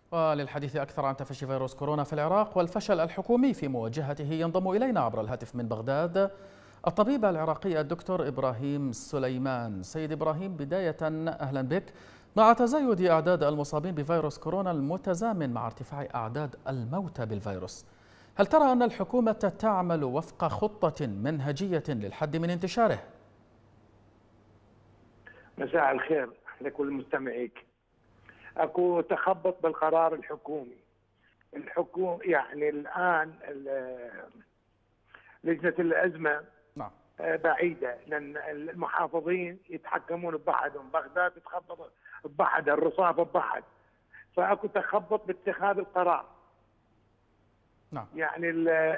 وللحديث أكثر عن تفشي فيروس كورونا في العراق والفشل الحكومي في مواجهته ينضم إلينا عبر الهاتف من بغداد الطبيب العراقي الدكتور إبراهيم سليمان. سيد إبراهيم، بداية أهلا بك. مع تزايد أعداد المصابين بفيروس كورونا المتزامن مع ارتفاع أعداد الموتى بالفيروس، هل ترى أن الحكومة تعمل وفق خطة منهجية للحد من انتشاره؟ مساء الخير لكل مستمعيك. اكو تخبط بالقرار الحكومي. يعني الان لجنه الازمه نعم. بعيده، لان المحافظين يتحكمون ببعضهم، بغداد تتخبط ببعض، الرصاف ببعض، فاكو تخبط باتخاذ القرار. نعم. يعني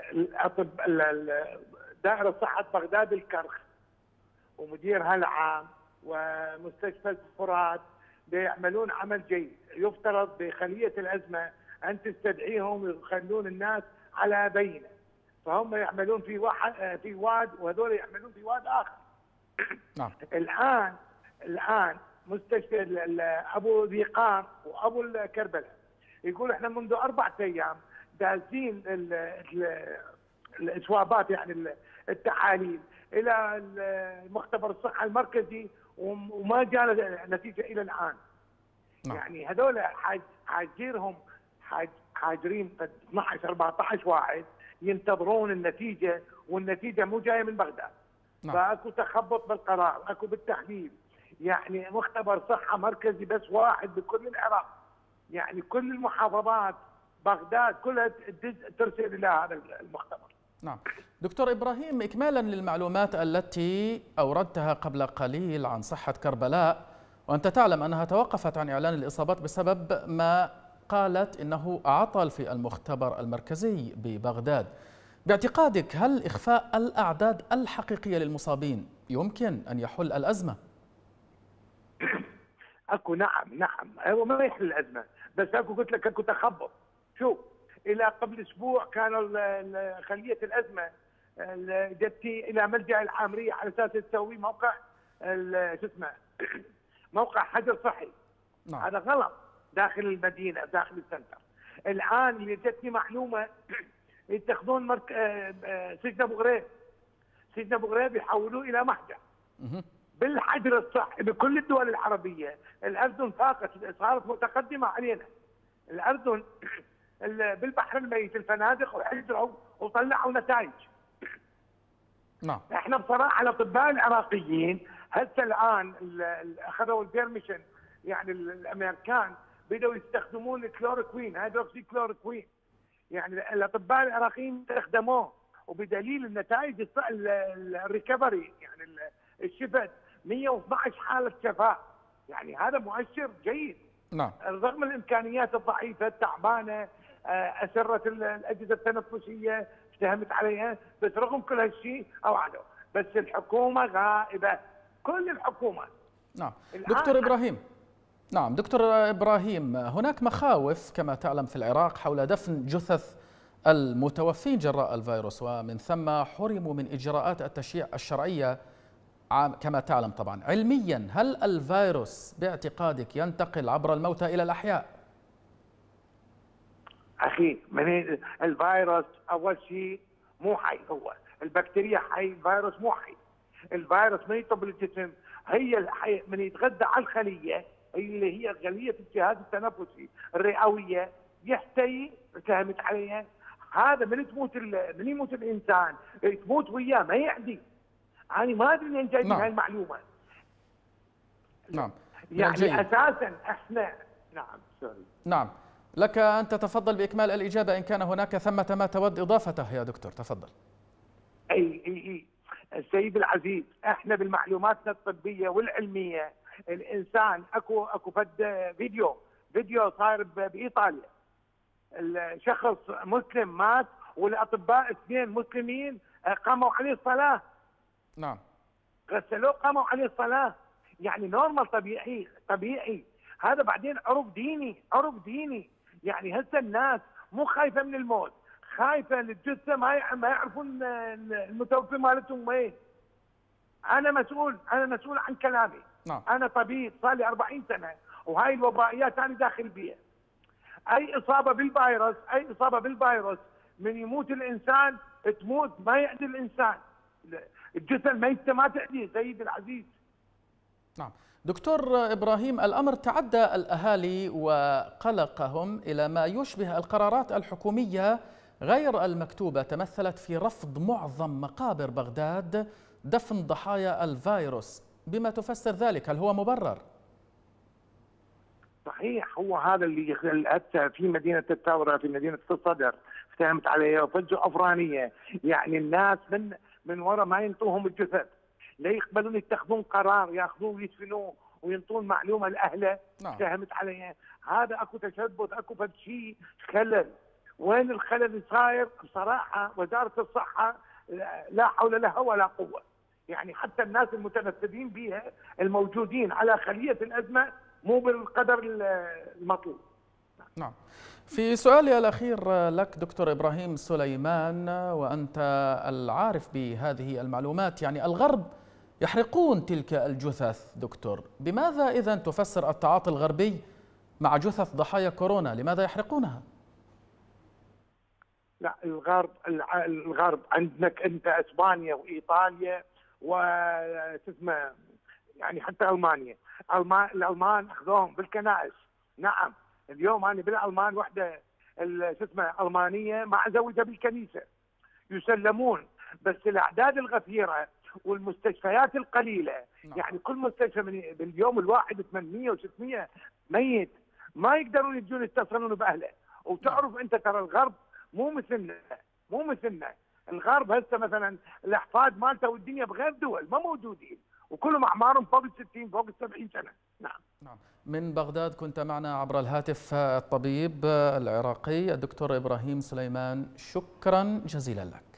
دائره صحه بغداد الكرخ ومديرها العام ومستشفى الفرات بيعملون عمل جيد. يفترض بخلية الأزمة أن تستدعيهم ويخلون الناس على بينة، فهم يعملون في واد وهذول يعملون في واد آخر. نعم. الآن مستشفى أبو ذي قار وأبو الكربلاء يقول احنا منذ 4 أيام دازين الإسوابات، يعني التحاليل، إلى المختبر الصحة المركزي وما جاء نتيجة إلى الآن. نعم. يعني هذول حاجرين 12 14 واحد ينتظرون النتيجة، والنتيجة مو جاية من بغداد. نعم. فاكو تخبط بالقرار، اكو بالتحليل. يعني مختبر صحة مركزي بس واحد بكل العراق، يعني كل المحافظات بغداد كلها ترسل إلى هذا المختبر. نعم. دكتور إبراهيم، إكمالا للمعلومات التي أوردتها قبل قليل عن صحة كربلاء، وأنت تعلم أنها توقفت عن إعلان الإصابات بسبب ما قالت إنه عطل في المختبر المركزي ببغداد، باعتقادك هل إخفاء الأعداد الحقيقية للمصابين يمكن أن يحل الأزمة؟ اكو نعم هو ما يحل الازمه، بس اكو قلت لك اكو تخبط. شوف، الى قبل اسبوع كانوا خليه الازمه جتي الى ملجا العامريه على اساس تسوي موقع شو اسمه موقع حجر صحي. نعم. هذا غلط داخل المدينه داخل السنتر. الان اللي جتني معلومه يتخذون سجن ابو غريب. سجن ابو غريب يحولوه الى محجر بالحجر الصحي. بكل الدول العربيه الاردن صارت متقدمه علينا. الاردن بالبحر الميت الفنادق وحجروا وطلعوا نتائج. نعم. احنا بصراحه الاطباء العراقيين هسه الان اخذوا البيرميشن، يعني الامريكان بدأوا يستخدمون الكلوروكوين، هيدروكسي كلوروكوين. يعني الاطباء العراقيين استخدموه، وبدليل النتائج الريكفري، يعني الشفاء 112 حاله شفاء، يعني هذا مؤشر جيد. نعم. رغم الامكانيات الضعيفه التعبانه، اسره الاجهزه التنفسيه اتهمت عليها، بس رغم كل هالشيء اوعدوا. بس الحكومه غائبه، كل الحكومه. نعم. دكتور إبراهيم، نعم دكتور إبراهيم، هناك مخاوف كما تعلم في العراق حول دفن جثث المتوفين جراء الفيروس، ومن ثم حرموا من إجراءات التشييع الشرعية كما تعلم. طبعا علميا هل الفيروس باعتقادك ينتقل عبر الموتى إلى الأحياء؟ أخي، من الفيروس أول شيء مو حي، هو البكتيريا حي، الفيروس مو حي. الفيروس من يطب الجسم هي الحي، من يتغذى على الخلية اللي هي خلية الجهاز التنفسي الرئوية يحتوي، اتهمت عليها. هذا من يموت الإنسان تموت وياه، ما يعدي. أنا ما أدري منين جايبين هاي المعلومة. نعم. يعني أساسا احنا سوري. نعم، لك أن تتفضل بإكمال الإجابة إن كان هناك ثمة ما تود إضافته يا دكتور، تفضل. أي السيد العزيز، احنا بالمعلوماتنا الطبية والعلمية الإنسان أكو فد فيديو صاير بإيطاليا. الشخص مسلم مات والأطباء 2 مسلمين قاموا عليه الصلاة. نعم. غسلوه قاموا عليه الصلاة، يعني نورمال طبيعي. هذا بعدين عرف ديني. يعني هسه الناس مو خايفة من الموت، خايفة للجثة، ما يعرفون المتوفي مالتهم وين. أنا مسؤول عن كلامي. نعم. أنا طبيب صار لي 40 سنة، وهاي الوبائيات أنا داخل بيها. اي اصابه بالفيروس، اي اصابه بالفيروس من يموت الانسان تموت ما يعدي الانسان، الجثه الميته ما تعدي سيدي العزيز. نعم دكتور إبراهيم، الأمر تعدى الأهالي وقلقهم إلى ما يشبه القرارات الحكومية غير المكتوبة، تمثلت في رفض معظم مقابر بغداد دفن ضحايا الفيروس. بما تفسر ذلك؟ هل هو مبرر؟ صحيح، هو هذا اللي أتى في مدينة الثورة، في مدينة الصدر افتهمت عليه فجوة أفرانية، يعني الناس من وراء ما ينطوهم الجثث، لا يقبلون يتخذون قرار ياخذوه ويدفنوه وينطون معلومة لأهله. نعم. افتهمت عليه هذا اكو تشبث، اكو فد شيء خلل. وين الخلل اللي صاير؟ بصراحة وزارة الصحة لا حول لها ولا قوة، يعني حتى الناس المتنفذين بها الموجودين على خلية الأزمة مو بالقدر المطلوب. نعم. في سؤالي الأخير لك دكتور إبراهيم سليمان، وأنت العارف بهذه المعلومات، يعني الغرب يحرقون تلك الجثث دكتور، بماذا إذن تفسر التعاطي الغربي مع جثث ضحايا كورونا؟ لماذا يحرقونها؟ لا، الغرب عندك انت اسبانيا وايطاليا وتسمى يعني حتى المانيا، الالمان اخذوهم بالكنائس. نعم، اليوم انا بالالمان وحده اسمها المانيه مع زوجها بالكنيسه يسلمون، بس الاعداد الغفيره والمستشفيات القليله. يعني كل مستشفى باليوم الواحد 800 و600 ميت ما يقدرون يجون يتصلون باهله. وتعرف انت ترى الغرب مو مثلنا. الغرب هسه مثلا الاحفاد مالته والدنيا بغير دول ما موجودين، وكلهم اعمارهم فوق ال60 فوق ال70 سنه. نعم. من بغداد كنت معنا عبر الهاتف الطبيب العراقي الدكتور إبراهيم سليمان، شكرا جزيلا لك.